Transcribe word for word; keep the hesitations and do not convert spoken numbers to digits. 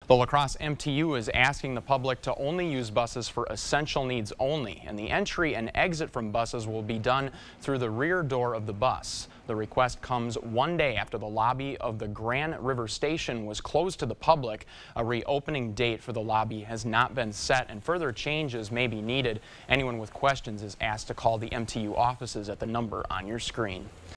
The La Crosse M T U is asking the public to only use buses for essential needs only, and the entry and exit from buses will be done through the rear door of the bus. The request comes one day after the lobby of the Grand River Station was closed to the public. A reopening date for the lobby has not been set, and further changes may be needed. Anyone with questions is asked to call the M T U offices at the number on your screen.